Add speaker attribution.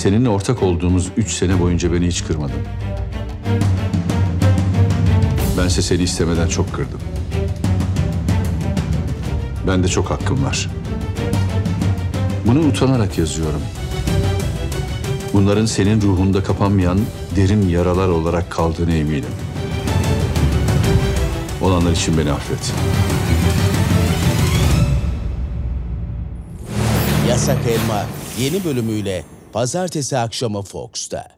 Speaker 1: seninle ortak olduğumuz 3 sene boyunca beni hiç kırmadın. Bense seni istemeden çok kırdım. Bende çok hakkım var. Bunu utanarak yazıyorum. Bunların senin ruhunda kapanmayan derin yaralar olarak kaldığına eminim. Olanlar için beni affet.
Speaker 2: Yasak Elma yeni bölümüyle pazartesi akşamı Fox'ta.